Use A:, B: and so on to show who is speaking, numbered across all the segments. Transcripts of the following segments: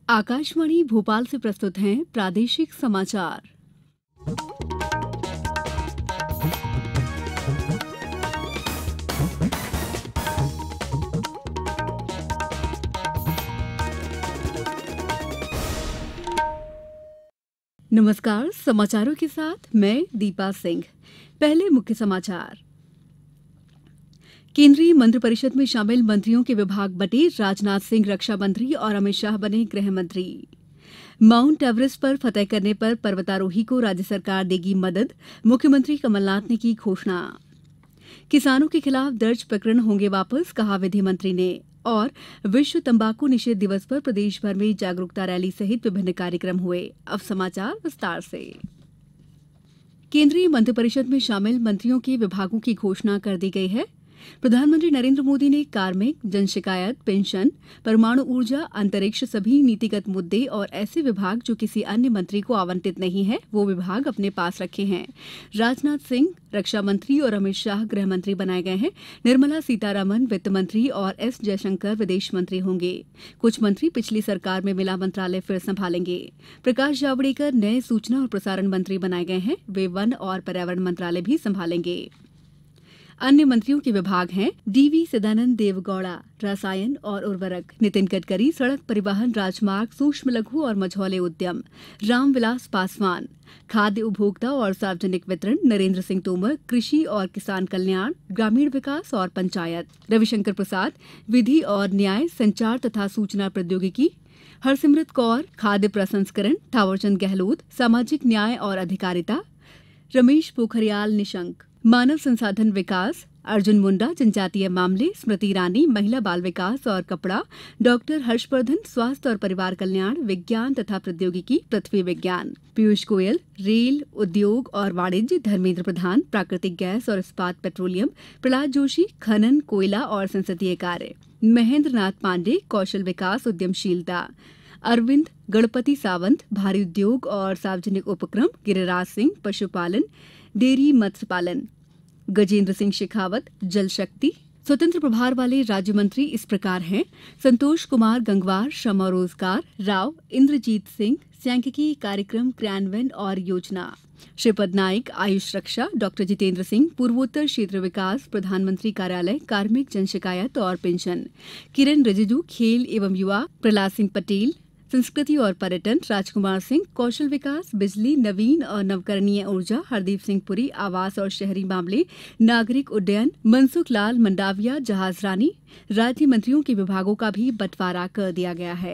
A: आकाशवाणी भोपाल से प्रस्तुत हैं प्रादेशिक समाचार। नमस्कार, समाचारों के साथ मैं दीपा सिंह। पहले मुख्य समाचार। केंद्रीय मंत्रिपरिषद में शामिल मंत्रियों के विभाग बंटे। राजनाथ सिंह रक्षा मंत्री और अमित शाह बने गृह मंत्री। माउंट एवरेस्ट पर फतह करने पर पर्वतारोही को राज्य सरकार देगी मदद। मुख्यमंत्री कमलनाथ ने की घोषणा। किसानों के खिलाफ दर्ज प्रकरण होंगे वापस, कहा विधि मंत्री ने। और विश्व तंबाकू निषेध दिवस पर प्रदेश भर में जागरूकता रैली सहित विभिन्न कार्यक्रम हुए। अब समाचार विस्तार से। केंद्रीय मंत्रिपरिषद में शामिल मंत्रियों के विभागों की घोषणा कर दी गई है। प्रधानमंत्री नरेंद्र मोदी ने कार्मिक, जन शिकायत, पेंशन, परमाणु ऊर्जा, अंतरिक्ष, सभी नीतिगत मुद्दे और ऐसे विभाग जो किसी अन्य मंत्री को आवंटित नहीं है, वो विभाग अपने पास रखे हैं। राजनाथ सिंह रक्षा मंत्री और अमित शाह गृह मंत्री बनाए गए हैं। निर्मला सीतारमण वित्त मंत्री और एस जयशंकर विदेश मंत्री होंगे। कुछ मंत्री पिछली सरकार में मिला मंत्रालय फिर संभालेंगे। प्रकाश जावड़ेकर नए सूचना और प्रसारण मंत्री बनाए गए हैं। वे वन और पर्यावरण मंत्रालय भी संभालेंगे। अन्य मंत्रियों के विभाग हैं डीवी सदानंद देवगौड़ा रसायन और उर्वरक, नितिन गडकरी सड़क परिवहन राजमार्ग सूक्ष्म लघु और मझौले उद्यम, रामविलास पासवान खाद्य उपभोक्ता और सार्वजनिक वितरण, नरेंद्र सिंह तोमर कृषि और किसान कल्याण, ग्रामीण विकास और पंचायत, रविशंकर प्रसाद विधि और न्याय, संचार तथा सूचना प्रौद्योगिकी, हरसिमरत कौर खाद्य प्रसंस्करण, थावरचंद गहलोत सामाजिक न्याय और अधिकारिता, रमेश पोखरियाल निशंक मानव संसाधन विकास, अर्जुन मुंडा जनजातीय मामले, स्मृति ईरानी महिला बाल विकास और कपड़ा, डॉक्टर हर्षवर्धन स्वास्थ्य और परिवार कल्याण, विज्ञान तथा प्रौद्योगिकी, पृथ्वी विज्ञान, पीयूष गोयल रेल उद्योग और वाणिज्य, धर्मेंद्र प्रधान प्राकृतिक गैस और इस्पात पेट्रोलियम, प्रहलाद जोशी खनन कोयला और संसदीय कार्य, महेंद्र नाथ पांडे कौशल विकास उद्यमशीलता, अरविंद गणपति सावंत भारी उद्योग और सार्वजनिक उपक्रम, गिरिराज सिंह पशुपालन डेयरी मत्स्य पालन, गजेंद्र सिंह शेखावत जल शक्ति। स्वतंत्र प्रभार वाले राज्य मंत्री इस प्रकार हैं: संतोष कुमार गंगवार श्रम और रोजगार, राव इंद्रजीत सिंह सांख्यिकी कार्यक्रम क्रियान्वयन और योजना, श्रीपद नाइक आयुष रक्षा, डॉक्टर जितेंद्र सिंह पूर्वोत्तर क्षेत्र विकास, प्रधानमंत्री कार्यालय कार्मिक जन शिकायत और पेंशन, किरण रिजिजू खेल एवं युवा, प्रहलाद सिंह पटेल संस्कृति और पर्यटन, राजकुमार सिंह कौशल विकास बिजली नवीन और नवकरणीय ऊर्जा, हरदीप सिंह पुरी आवास और शहरी मामले नागरिक उड्डयन, मनसुख लाल मंडाविया जहाजरानी। राज्य मंत्रियों के विभागों का भी बंटवारा कर दिया गया है।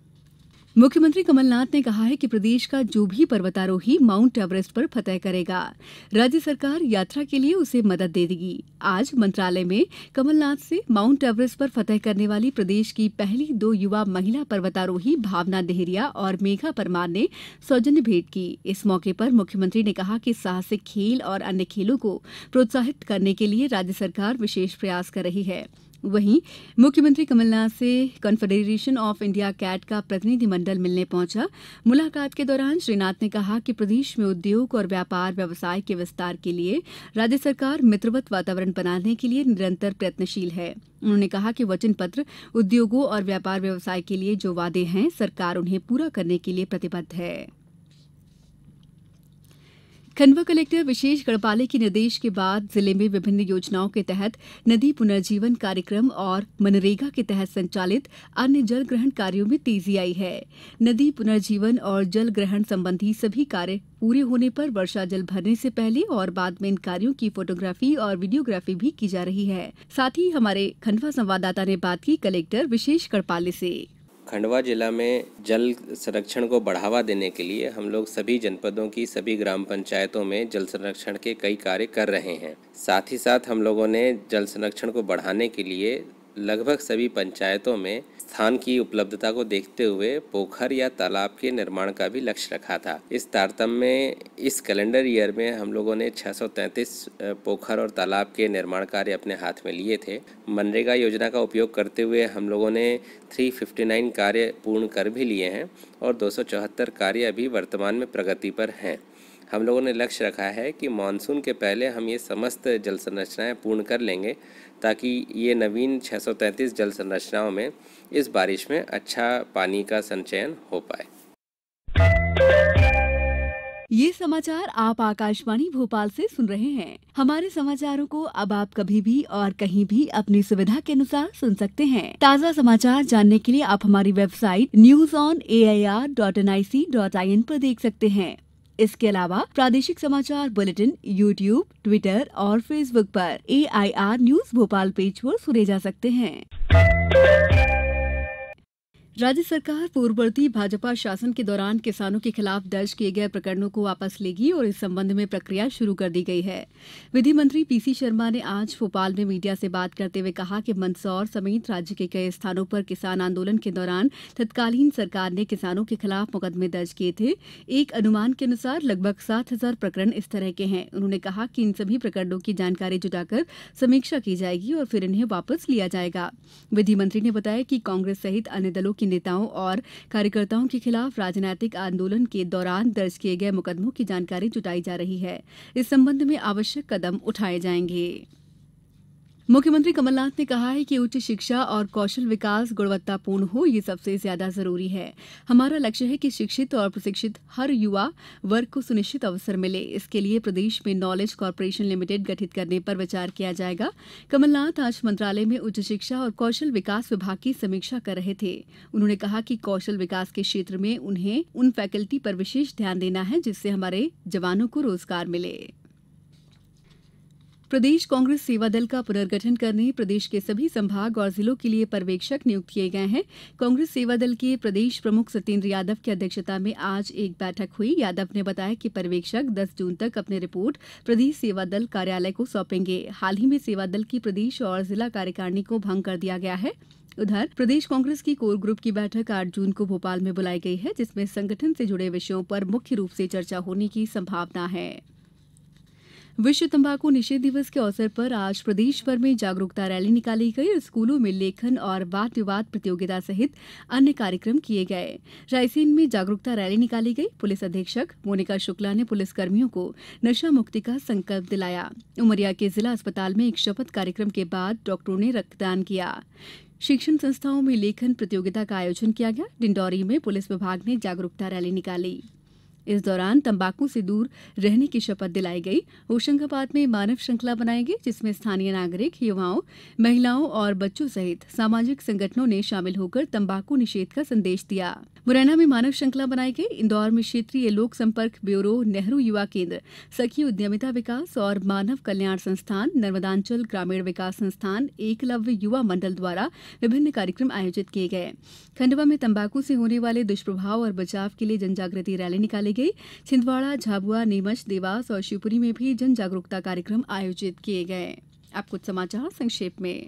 A: मुख्यमंत्री कमलनाथ ने कहा है कि प्रदेश का जो भी पर्वतारोही माउंट एवरेस्ट पर फतह करेगा, राज्य सरकार यात्रा के लिए उसे मदद दे देगी। आज मंत्रालय में कमलनाथ से माउंट एवरेस्ट पर फतह करने वाली प्रदेश की पहली 2 युवा महिला पर्वतारोही भावना डेहरिया और मेघा परमार ने सौजन्य भेंट की। इस मौके पर मुख्यमंत्री ने कहा कि साहसिक खेल और अन्य खेलों को प्रोत्साहित करने के लिए राज्य सरकार विशेष प्रयास कर रही है। वहीं मुख्यमंत्री कमलनाथ से कॉन्फेडरेशन ऑफ इंडिया कैट का प्रतिनिधि मंडल मिलने पहुंचा। मुलाकात के दौरान श्री नाथ ने कहा कि प्रदेश में उद्योग और व्यापार व्यवसाय के विस्तार के लिए राज्य सरकार मित्रवत वातावरण बनाने के लिए निरंतर प्रयत्नशील है। उन्होंने कहा कि वचन पत्र उद्योगों और व्यापार व्यवसाय के लिए जो वादे हैं, सरकार उन्हें पूरा करने के लिए प्रतिबद्ध है। खंडवा कलेक्टर विशेष गढ़पाले के निर्देश के बाद जिले में विभिन्न योजनाओं के तहत नदी पुनर्जीवन कार्यक्रम और मनरेगा के तहत संचालित अन्य जल ग्रहण कार्यों में तेजी आई है। नदी पुनर्जीवन और जल ग्रहण संबंधी सभी कार्य पूरे होने पर वर्षा जल भरने से पहले और बाद में इन कार्यों की फोटोग्राफी और वीडियोग्राफी भी की जा रही है। साथ ही हमारे खंडवा संवाददाता ने बात की कलेक्टर विशेष गढ़पाले से।
B: खंडवा जिला में जल संरक्षण को बढ़ावा देने के लिए हम लोग सभी जनपदों की सभी ग्राम पंचायतों में जल संरक्षण के कई कार्य कर रहे हैं। साथ ही साथ हम लोगों ने जल संरक्षण को बढ़ाने के लिए लगभग सभी पंचायतों में स्थान की उपलब्धता को देखते हुए पोखर या तालाब के निर्माण का भी लक्ष्य रखा था। इस तारतम्य में इस कैलेंडर ईयर में हम लोगों ने 633 पोखर और तालाब के निर्माण कार्य अपने हाथ में लिए थे। मनरेगा योजना का उपयोग करते हुए हम लोगों ने 359 कार्य पूर्ण कर भी लिए हैं और 274 कार्य अभी वर्तमान में प्रगति पर हैं। हम लोगों ने लक्ष्य रखा है कि मानसून के पहले हम ये समस्त जल संरचनाएं पूर्ण कर लेंगे ताकि ये नवीन 633 जल संरचनाओं में इस बारिश में अच्छा पानी का संचयन हो पाए।
A: ये समाचार आप आकाशवाणी भोपाल से सुन रहे हैं। हमारे समाचारों को अब आप कभी भी और कहीं भी अपनी सुविधा के अनुसार सुन सकते हैं। ताज़ा समाचार जानने के लिए आप हमारी वेबसाइट newsonair.nic.in पर देख सकते हैं। इसके अलावा प्रादेशिक समाचार बुलेटिन यूट्यूब, ट्विटर और फेसबुक पर AIR न्यूज भोपाल पेज पर सुने जा सकते हैं। राज्य सरकार पूर्ववर्ती भाजपा शासन के दौरान किसानों के खिलाफ दर्ज किए गए प्रकरणों को वापस लेगी और इस संबंध में प्रक्रिया शुरू कर दी गई है। विधि मंत्री PC शर्मा ने आज भोपाल में मीडिया से बात करते हुए कहा कि मंदसौर समेत राज्य के कई स्थानों पर किसान आंदोलन के दौरान तत्कालीन सरकार ने किसानों के खिलाफ मुकदमे दर्ज किए थे। एक अनुमान के अनुसार लगभग 7,000 प्रकरण इस तरह के हैं। उन्होंने कहा कि इन सभी प्रकरणों की जानकारी जुटाकर समीक्षा की जाएगी और फिर इन्हें वापस लिया जाएगा। विधि मंत्री ने बताया कि कांग्रेस सहित अन्य दलों की नेताओं और कार्यकर्ताओं के खिलाफ राजनीतिक आंदोलन के दौरान दर्ज किए गए मुकदमों की जानकारी जुटाई जा रही है। इस संबंध में आवश्यक कदम उठाए जाएंगे। मुख्यमंत्री कमलनाथ ने कहा है कि उच्च शिक्षा और कौशल विकास गुणवत्तापूर्ण हो, ये सबसे ज्यादा जरूरी है। हमारा लक्ष्य है कि शिक्षित और प्रशिक्षित हर युवा वर्ग को सुनिश्चित अवसर मिले। इसके लिए प्रदेश में नॉलेज कॉर्पोरेशन लिमिटेड गठित करने पर विचार किया जाएगा। कमलनाथ आज मंत्रालय में उच्च शिक्षा और कौशल विकास विभाग की समीक्षा कर रहे थे। उन्होंने कहा कि कौशल विकास के क्षेत्र में उन्हें उन फैकल्टी पर विशेष ध्यान देना है जिससे हमारे जवानों को रोजगार मिले। प्रदेश कांग्रेस सेवा दल का पुनर्गठन करने प्रदेश के सभी संभाग और जिलों के लिए पर्यवेक्षक नियुक्त किए गए हैं। कांग्रेस सेवा दल के प्रदेश प्रमुख सत्येंद्र यादव की अध्यक्षता में आज एक बैठक हुई। यादव ने बताया कि पर्यवेक्षक 10 जून तक अपनी रिपोर्ट प्रदेश सेवा दल कार्यालय को सौंपेंगे। हाल ही में सेवा दल की प्रदेश और जिला कार्यकारिणी को भंग कर दिया गया है। उधर प्रदेश कांग्रेस की कोर ग्रुप की बैठक 8 जून को भोपाल में बुलाई गई है, जिसमें संगठन से जुड़े विषयों पर मुख्य रूप से चर्चा होने की संभावना है। विश्व तंबाकू निषेध दिवस के अवसर पर आज प्रदेश भर में जागरूकता रैली निकाली गई और स्कूलों में लेखन और वाद विवाद प्रतियोगिता सहित अन्य कार्यक्रम किए गए। रायसेन में जागरूकता रैली निकाली गई। पुलिस अधीक्षक मोनिका शुक्ला ने पुलिसकर्मियों को नशा मुक्ति का संकल्प दिलाया। उमरिया के जिला अस्पताल में एक शपथ कार्यक्रम के बाद डॉक्टरों ने रक्तदान किया। शिक्षण संस्थाओं में लेखन प्रतियोगिता का आयोजन किया गया। डिंडौरी में पुलिस विभाग ने जागरूकता रैली निकाली। इस दौरान तंबाकू से दूर रहने की शपथ दिलाई गई। होशंगाबाद में मानव श्रृंखला बनाई गई, जिसमें स्थानीय नागरिक, युवाओं, महिलाओं और बच्चों सहित सामाजिक संगठनों ने शामिल होकर तंबाकू निषेध का संदेश दिया। मुरैना में मानव श्रृंखला बनाई गई। इंदौर में क्षेत्रीय लोक संपर्क ब्यूरो, नेहरू युवा केंद्र, सखी उद्यमिता विकास और मानव कल्याण संस्थान, नर्मदांचल ग्रामीण विकास संस्थान, एकलव्य युवा मंडल द्वारा विभिन्न कार्यक्रम आयोजित किए गए। खंडवा में तंबाकू से होने वाले दुष्प्रभाव और बचाव के लिए जनजागृति रैली निकाली गई। छिंदवाड़ा, झाबुआ, नीमच, देवास और शिवपुरी में भी जन जागरूकता कार्यक्रम आयोजित किए गए। अब कुछ समाचार संक्षेप में।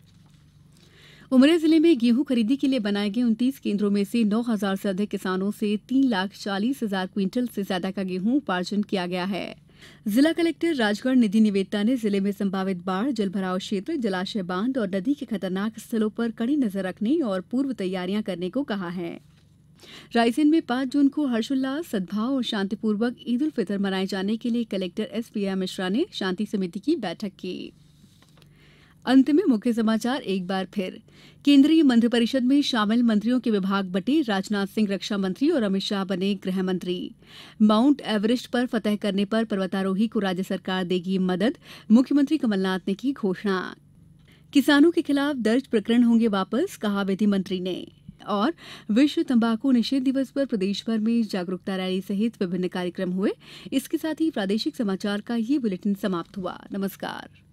A: उमरिया जिले में गेहूं खरीदी के लिए बनाए गए 29 केंद्रों में से 9,000 से अधिक किसानों से 3,40,000 क्विंटल से ज्यादा का गेहूं उपार्जन किया गया है। जिला कलेक्टर राजगढ़ निधि निवेदिता ने जिले में संभावित बाढ़, जलभराव क्षेत्र, जलाशय, बांध और नदी के खतरनाक स्थलों पर कड़ी नजर रखने और पूर्व तैयारियां करने को कहा है। रायसेन में 5 जून को हर्षोल्लास, सद्भाव और शांतिपूर्वक ईद उल फितर मनाए जाने के लिए कलेक्टर SPM मिश्रा ने शांति समिति की बैठक की। अंत में मुख्य समाचार एक बार फिर। केंद्रीय मंत्रिपरिषद में शामिल मंत्रियों के विभाग बटे। राजनाथ सिंह रक्षा मंत्री और अमित शाह बने गृह मंत्री। माउंट एवरेस्ट पर फतह करने पर पर्वतारोही को राज्य सरकार देगी मदद, मुख्यमंत्री कमलनाथ ने की घोषणा। किसानों के खिलाफ दर्ज प्रकरण होंगे वापस, कहा विधि मंत्री ने। और विश्व तंबाकू निषेध दिवस पर प्रदेश भर में जागरूकता रैली सहित विभिन्न कार्यक्रम हुए। इसके साथ ही प्रादेशिक समाचार का ये बुलेटिन समाप्त हुआ। नमस्कार।